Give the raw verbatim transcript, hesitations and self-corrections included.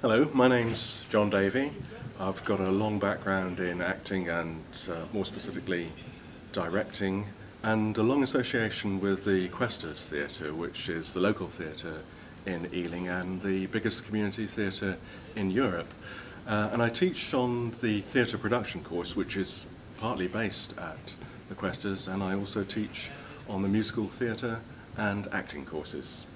Hello, my name's John Davey. I've got a long background in acting and uh, more specifically directing, and a long association with the Questors Theatre, which is the local theatre in Ealing and the biggest community theatre in Europe. Uh, and I teach on the theatre production course, which is partly based at the Questors, and I also teach on the musical theatre and acting courses.